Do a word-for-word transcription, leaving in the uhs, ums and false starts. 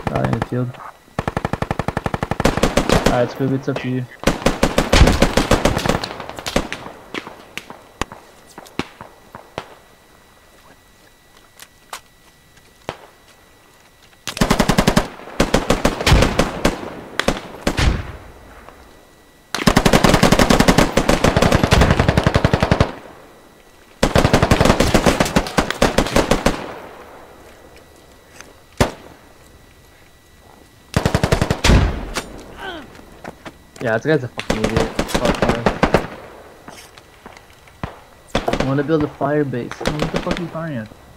Not in the field. Alright, Scooby, it's up to you. Yeah, this guy's a fucking idiot. I want to build a fire base. What the fuck are you firing at?